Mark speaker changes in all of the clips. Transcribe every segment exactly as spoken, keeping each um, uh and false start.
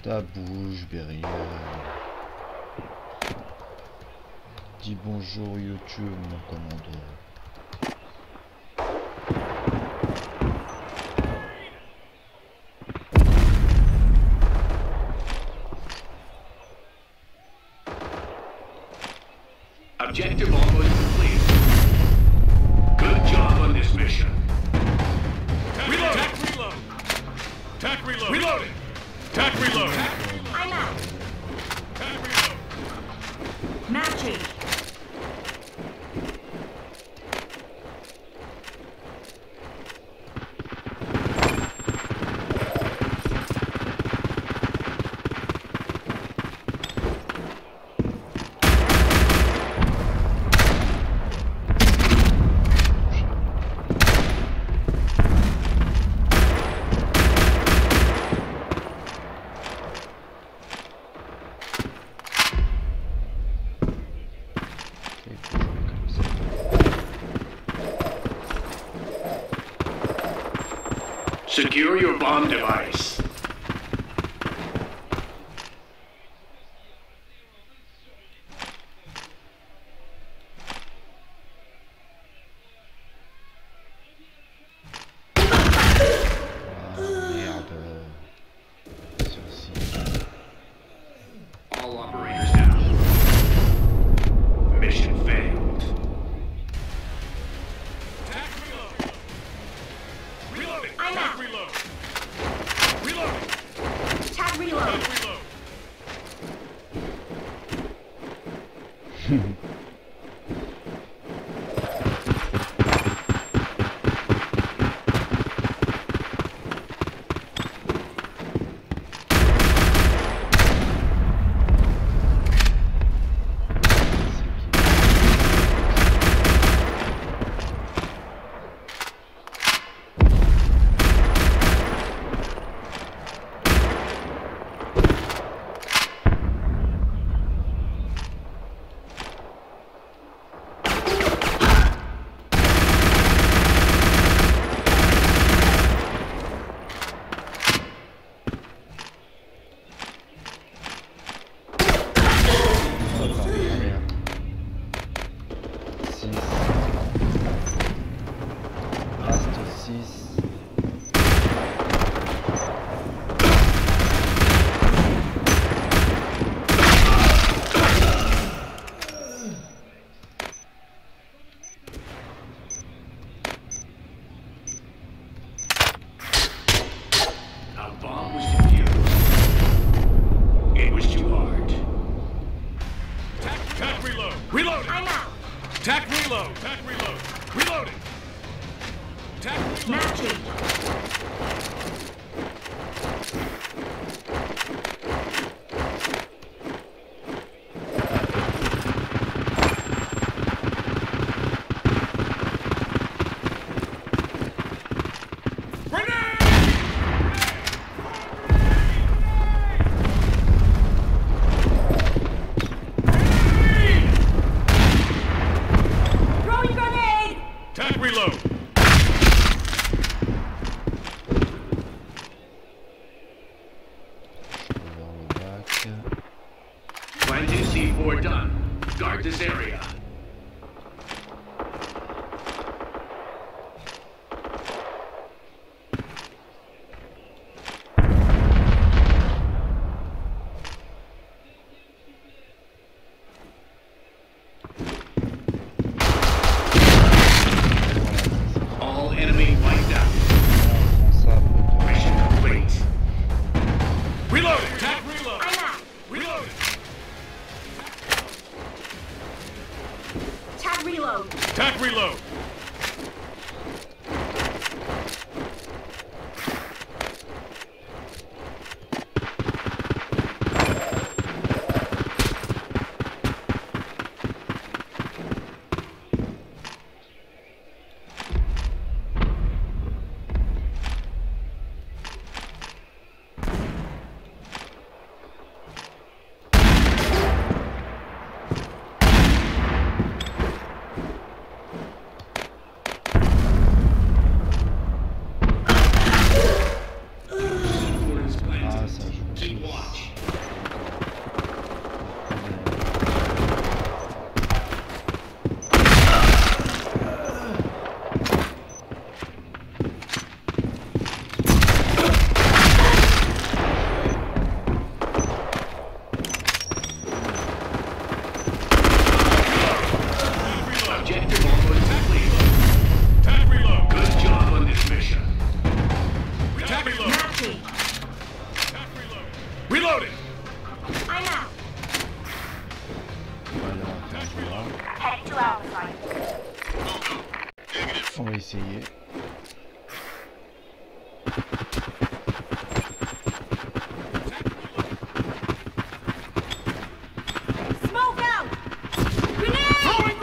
Speaker 1: Ta bouche, Berylium. Dis bonjour YouTube, mon commandeur.
Speaker 2: Objective almost complete. Good job on this mission. Reload! Tac reload! Tac reload! Reloading! Tac reload!
Speaker 3: I'm out.
Speaker 2: Tac reload!
Speaker 3: Map change.
Speaker 2: Secure your bomb device. All operators down. Mission failed. Attack reload. Reloading.
Speaker 3: I'm
Speaker 2: Attack
Speaker 3: out.
Speaker 2: reload. Reloading.
Speaker 3: Tag reload.
Speaker 2: Attack reload. Our bomb was defused. It was too hard. Tac, tac reload. Reload.
Speaker 3: I'm out.
Speaker 2: Tac reload. Tac reload. Reloading. Tac reload.
Speaker 3: Map change. Throwing grenade!
Speaker 2: Tac reload. Planting C four done. Guard this area. All enemy wiped out. Mission complete. Reloading. Tac reload.
Speaker 3: I'm out.
Speaker 2: Reloading.
Speaker 3: Tag reload.
Speaker 2: Tac reload.
Speaker 1: essayer.
Speaker 3: Smoke out! Grenade!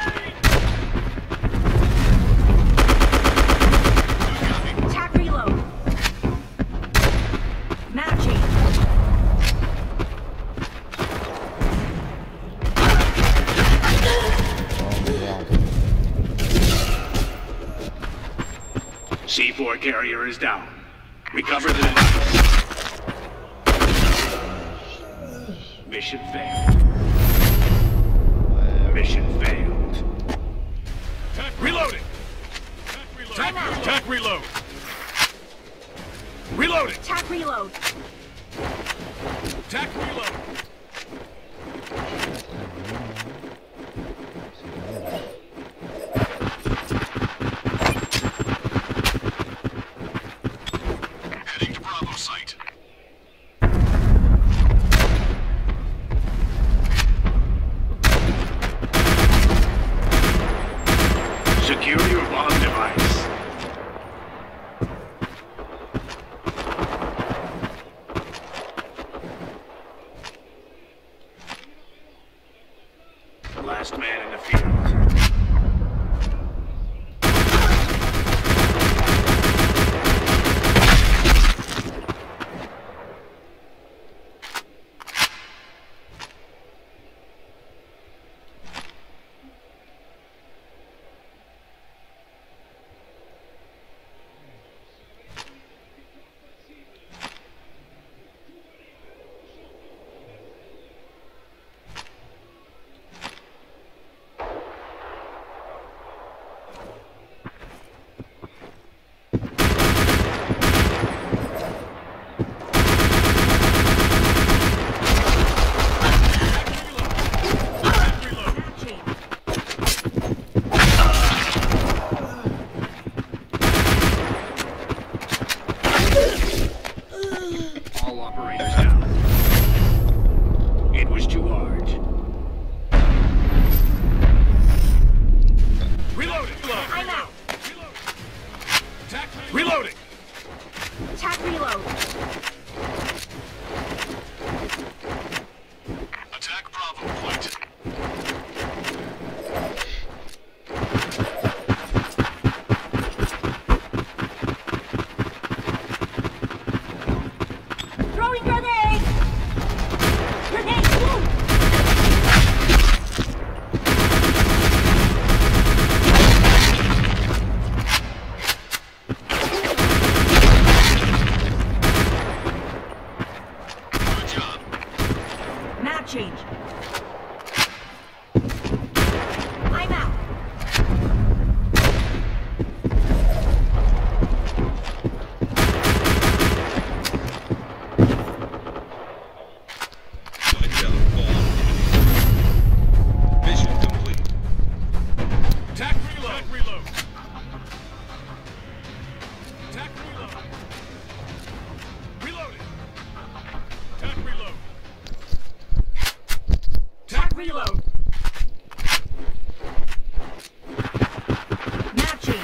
Speaker 3: Attack reload. Map change.
Speaker 2: C four carrier is down. Recover the device. Mission failed. Mission failed. Attack reloading. Attack reload. Attack reload. Reloading.
Speaker 3: Attack reload.
Speaker 2: Attack reload. Heading to Bravo site. Secure your bomb device. Last man in the field. All operators down. It was too hard. Reloading.
Speaker 3: I'm out.
Speaker 2: Attack. Reloading.
Speaker 3: Attack reload.
Speaker 2: Attack Bravo point.
Speaker 3: Throwing grenade! Grenade! Boom!
Speaker 2: Good job.
Speaker 3: Map change. I'm out.
Speaker 2: Mission complete. Attack reload. Attack reload. Attack reload. Reloading. Attack reload.
Speaker 3: Attack reload. Map change.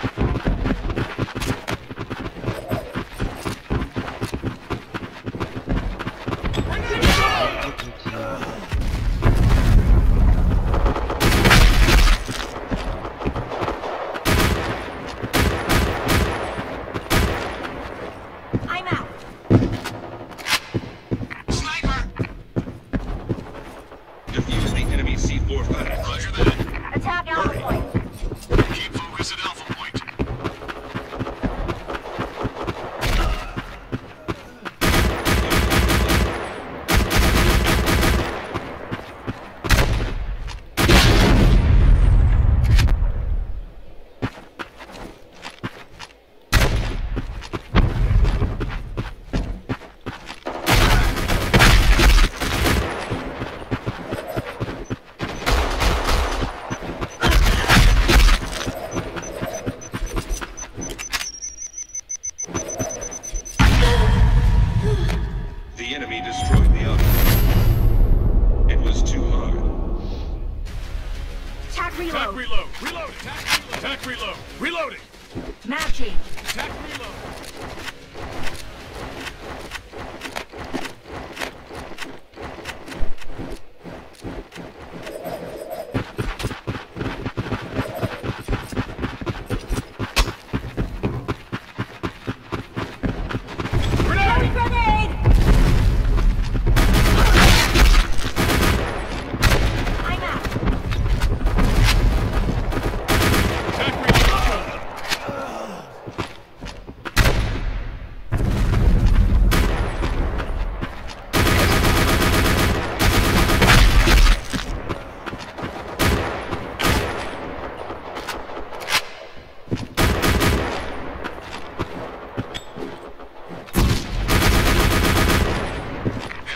Speaker 3: I'm out.
Speaker 2: Sniper.
Speaker 4: Defuse the enemy.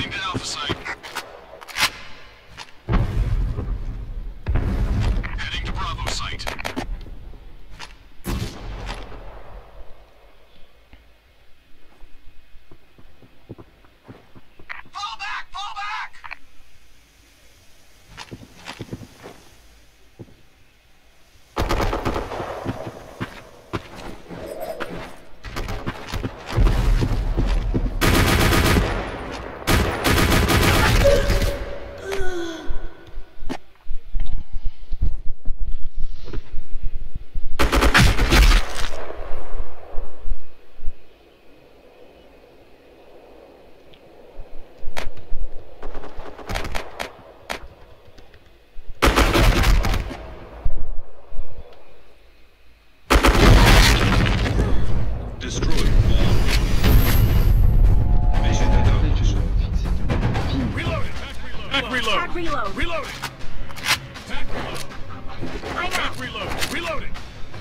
Speaker 2: Heading to Alpha Site. Heading to Bravo Site. Fall back! Fall back! Destroy all. Mission accomplished. Reloading. Attack reload.
Speaker 3: Attack reload.
Speaker 2: Reloading. Attack reload.
Speaker 3: I'm
Speaker 2: Attack
Speaker 3: out.
Speaker 2: reload. Reloading.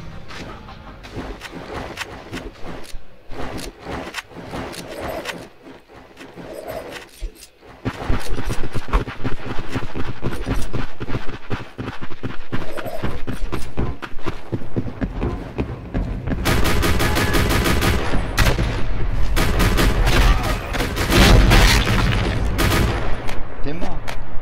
Speaker 1: T'es mort.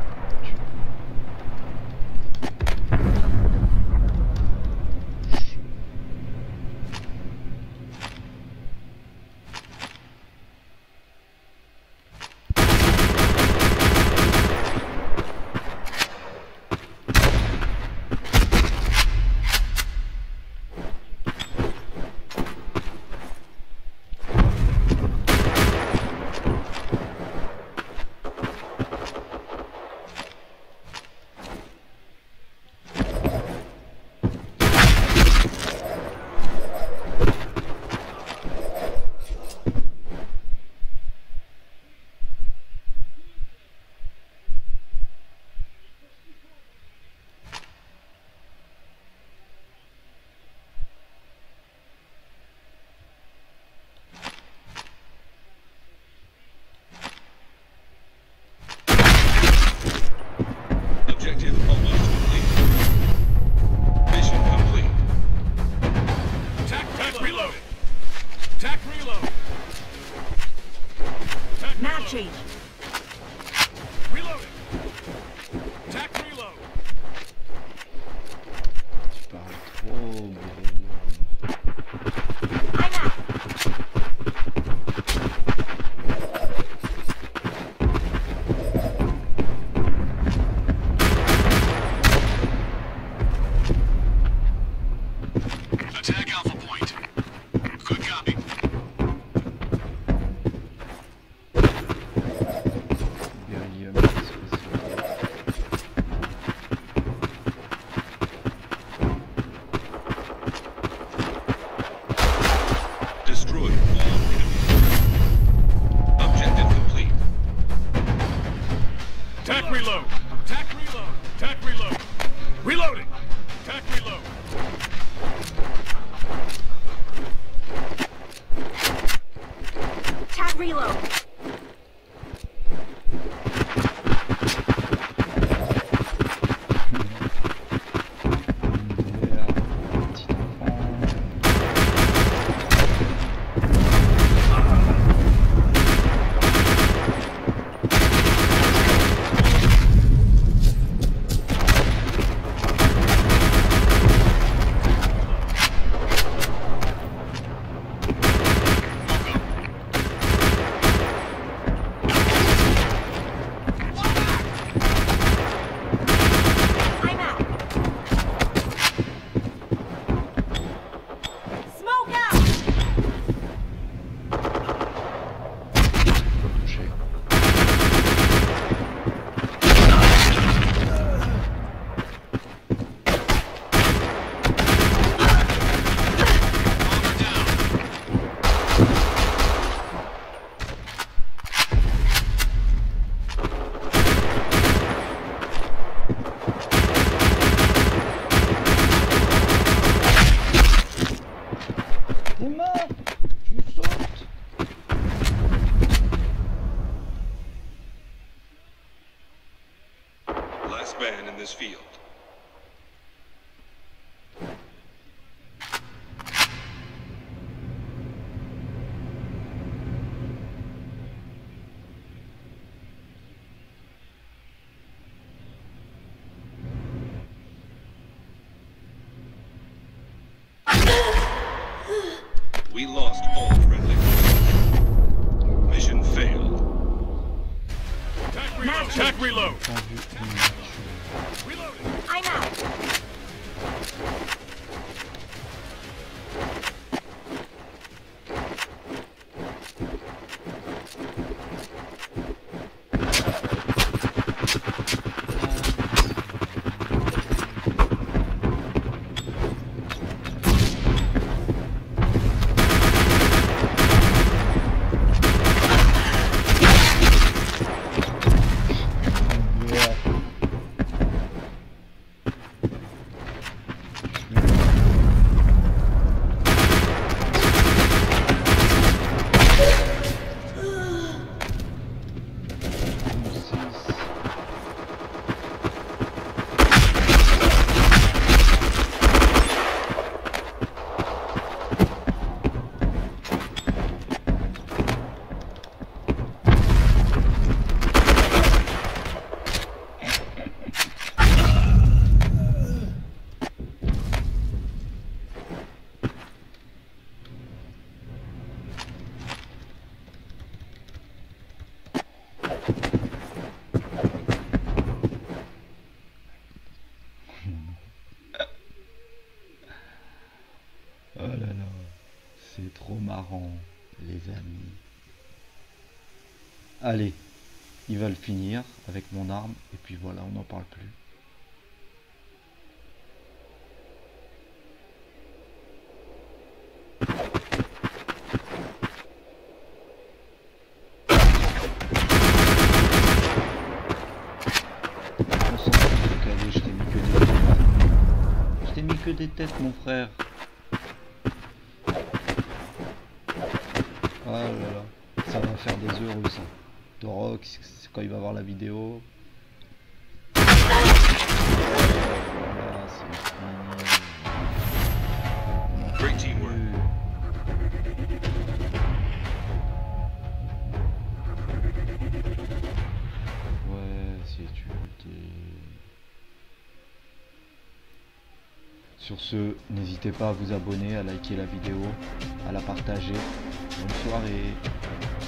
Speaker 2: Objective almost complete. Mission complete. Attack reload. Attack reload. Attack
Speaker 3: Map
Speaker 2: reload.
Speaker 3: change.
Speaker 2: Reloading. Attack reload.
Speaker 1: Tu parles trop, Berylium.
Speaker 3: I'm out.
Speaker 2: Attack Alpha Point. Good copy. this field. We lost all friendly forces. Mission failed. Attack reload! Attack reload! Reloading!
Speaker 3: I'm out!
Speaker 1: Oh là là, c'est trop marrant, les amis. Allez, il va le finir avec mon arme, et puis voilà, on n'en parle plus. On s'en fout, cadeau, je t'ai mis que des têtes. Je t'ai mis que des têtes, mon frère. Ah là là, ça va faire des heureux ça. Doroc, c'est quand il va voir la vidéo. Voilà, c'est fini.
Speaker 2: Great teamwork.
Speaker 1: Ouais, c'est tu Sur ce, n'hésitez pas à vous abonner, à liker la vidéo, à la partager. Bonne soirée.